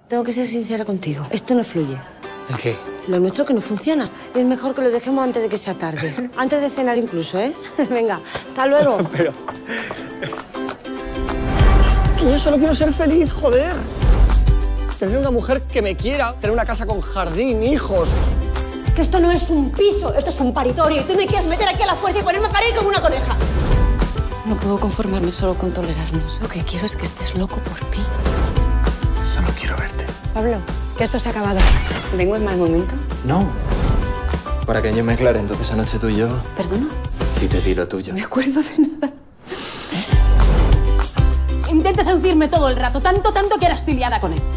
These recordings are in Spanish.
Tengo que ser sincera contigo. Esto no fluye. ¿El qué? Lo nuestro que no funciona. Y es mejor que lo dejemos antes de que sea tarde. Antes de cenar incluso, ¿eh? Venga, hasta luego. Pero... Yo solo quiero ser feliz, joder. Tener una mujer que me quiera, tener una casa con jardín, hijos. Que esto no es un piso, esto es un paritorio. Y tú me quieres meter aquí a la fuerza y ponerme a parir como una coneja. No puedo conformarme solo con tolerarnos. Lo que quiero es que estés loco por mí. Solo quiero verte. Pablo, que esto se ha acabado. ¿Vengo en mal momento? No. Para que yo me aclare, entonces anoche tú y yo... ¿Perdona? Sí te di lo tuyo. No me acuerdo de nada. Intenta seducirme todo el rato, tanto que ahora estoy liada con él.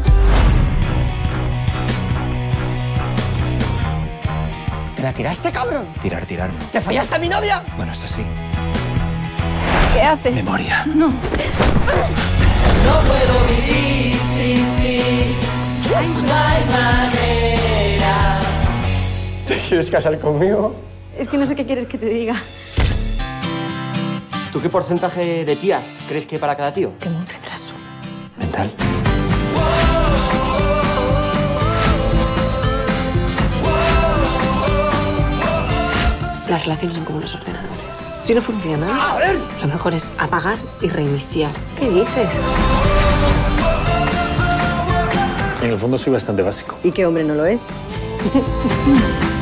¿Te la tiraste, cabrón? Tirar no. ¿Te follaste a mi novia? Bueno, eso sí. ¿Qué haces? Memoria. No. No puedo vivir sin ti. No hay manera. ¿Te quieres casar conmigo? Es que no sé qué quieres que te diga. ¿Tú qué porcentaje de tías crees que hay para cada tío? Tengo un retraso. Mental. Las relaciones son como los ordenadores. Si no funcionan, lo mejor es apagar y reiniciar. ¿Qué dices? En el fondo soy bastante básico. ¿Y qué hombre no lo es?